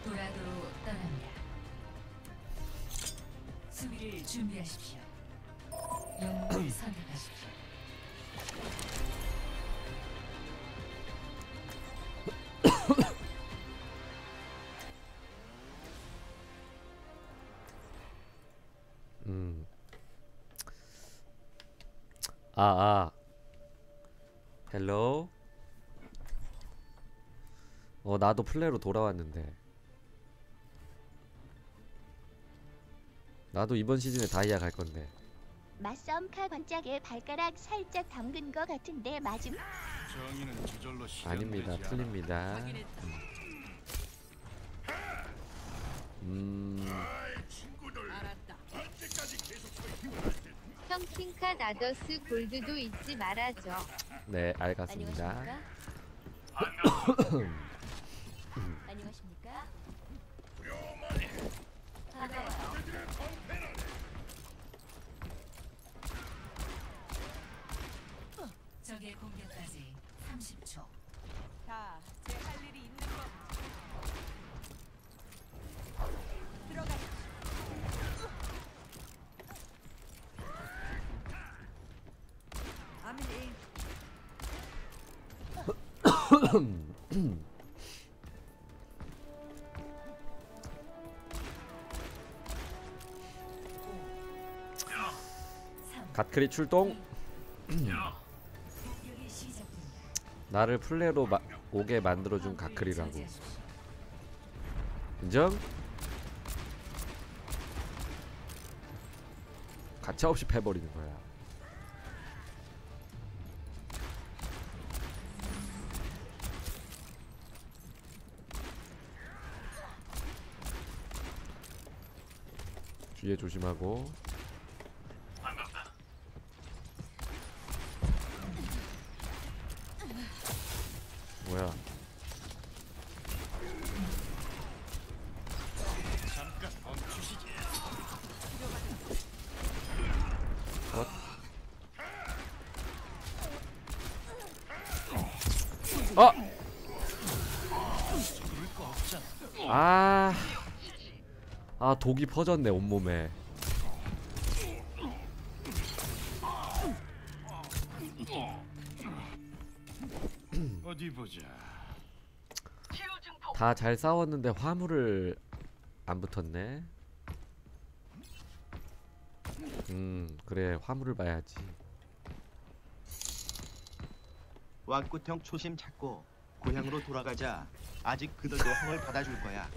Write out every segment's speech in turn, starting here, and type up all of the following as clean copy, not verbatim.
도라도로 떠납니다. 수비를 준비하십시오. 영웅을 선택하십시오. 헬로. 나도 플레이로 돌아왔는데. 나도 이번 시즌에 다이아 갈 건데. 맞싸움카 관짝에 발가락 살짝 담근 거 같은데 맞음? 정의는 저절로 아닙니다. 틀립니다. 형 킹카 나더스 골드도 잊지 말아줘. 네, 알겠습니다. 안녕하십니까? 적의 공격까지 30초. 자, 제 할 일이 있는 거. 들어가. 아밀리. 갓크리 출동. 공격이 시작됩니다. 나를 플레이로 오게 만들어준 갓크리라고. 인정? 가차없이 패버리는 거야. 뒤에 조심하고. 뭐야? 잠깐 멈추시지. 독이 퍼졌네 온몸에. 어디 보자. 다 잘 싸웠는데 화물을 안 붙었네. 그래 화물을 봐야지. 왕꽃형 초심 찾고 고향으로 돌아가자. 아직 그들도 형을 받아줄 거야.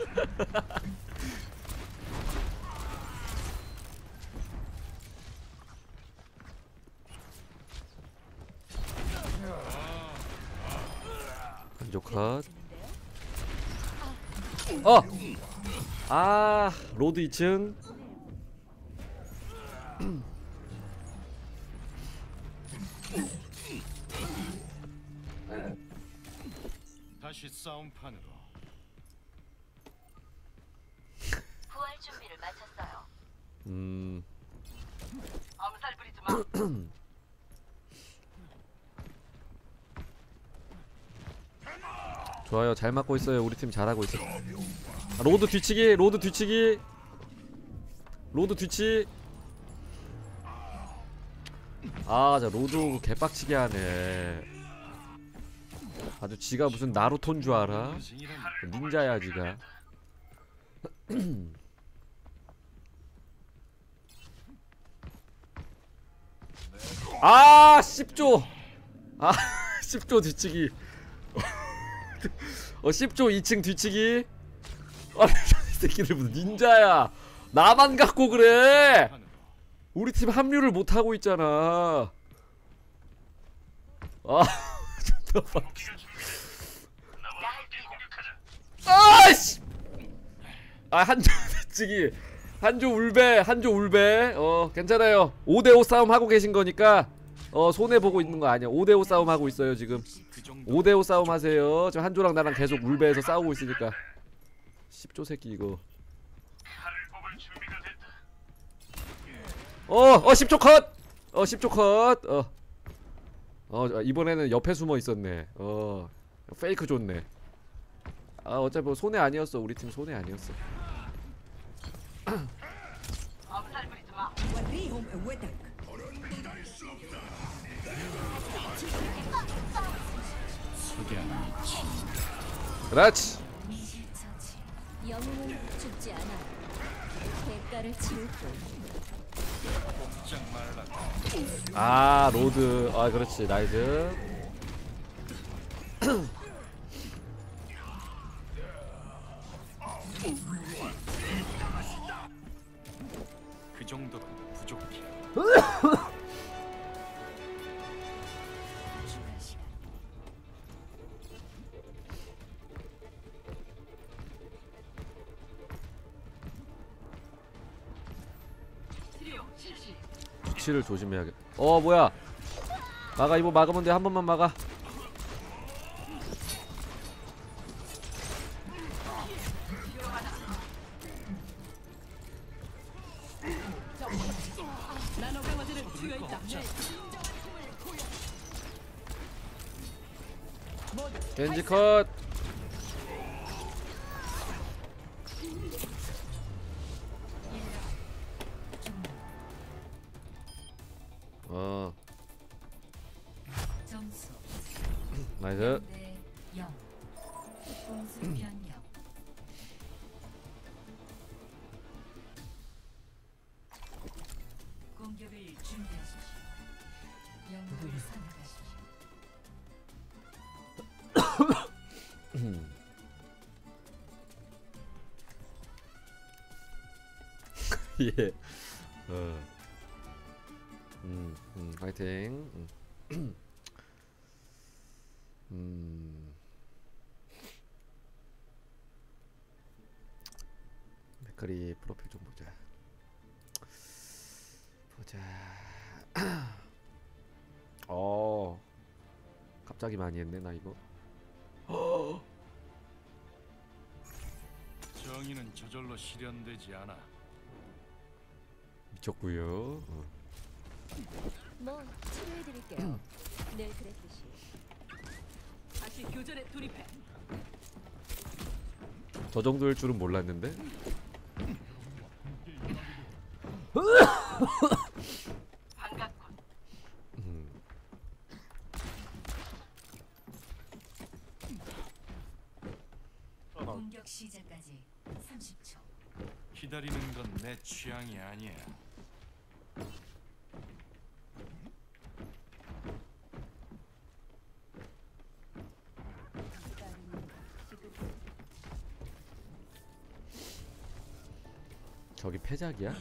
한조 컷. 로드 2층. 다시 싸움판으로. 부활 준비를 마쳤어요. 암살 부리지 마. 좋아요. 잘 맞고 있어요. 우리 팀 잘하고 있어. 로드 뒤치기. 로드 뒤치기. 로드 뒤치. 자 로드 개빡치게 하네. 아주 지가 무슨 나루토인 줄 알아? 닌자야 지가. 10조. 10조 뒤치기. 10조 2층 뒤치기. 이 새끼들 무슨 닌자야. 나만 갖고 그래. 우리 팀 합류를 못 하고 있잖아. 존나 빡쳐. 씨. 한조 뒤치기. 한조 울배. 한조 울배. 괜찮아요. 5대5 싸움 하고 계신 거니까 손해 보고 있는 거 아니야. 5대5 싸움 하고 있어요 지금. 5대5 싸움 하세요. 지금 한조랑 나랑 계속 울배에서 싸우고 있으니까. 10조 새끼 이거. 10조 컷! 10조 컷! 이번에는 옆에 숨어 있었네. 페이크 좋네. 아 어차피 뭐 손해 아니었어. 우리 팀 손해 아니었어. 그렇지. 처치. 영웅은 죽지 않아. 대가를 치를 뿐. 꼼짝 말라. 아 로드. 아 그렇지. 나이스. 그 정도로 부족해. 추가 시간. 위치를 조심해야겠. 어 뭐야? 막아 이거 막으면 돼. 한 번만 막아. 겐지 컷. 어 점수 나이스. 0대 0. 공수 변경. 공격을 준비하십시오. 영웅을 선택하십시오. 예. 화이팅. 맥거리 프로필 좀 보자. 갑자기 많이 했네 나 이거. 정의는 저절로 실현되지 않아. 미쳤구요. 뭐 치료해드릴게요. 늘 그랬듯이. 다시 교전에 돌입해. 저 정도일 줄은 몰랐는데. 공격 시작까지 30초. 기다리는 건 내 취향이 아니야. 저기 패작이야?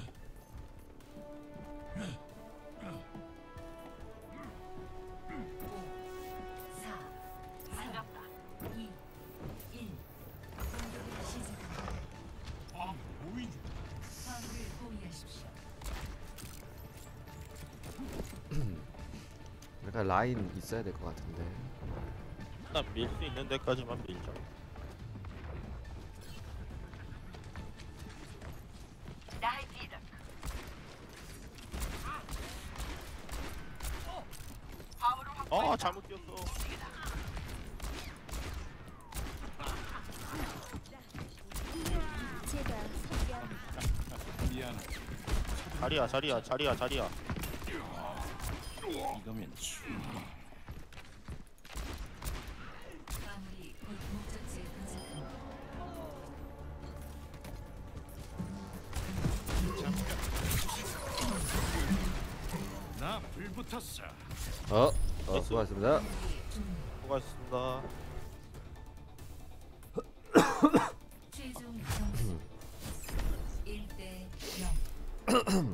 약간 라인 있어야 될 것 같은데. 일단 밀 수 있는 데까지만 밀자. 아 잘못 뛰었어. 제가 소개합니다. 미안해. 자리야. 이거면 충. 마무리 곧 목적지에 도착합니다. 나 불 붙었어. 수고하셨습니다. 수고하셨습니다. 최종 점수 1대 0.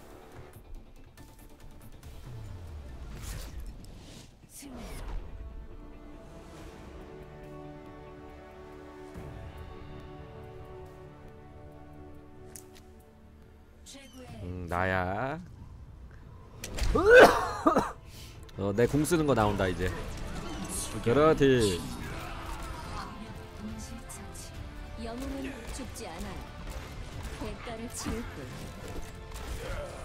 승리. 최고의 나야. 내 공 쓰는 거 나온다 이제. 그렇지. 동시 처치. 영웅은 죽지 않아요. 대가를 치를 뿐.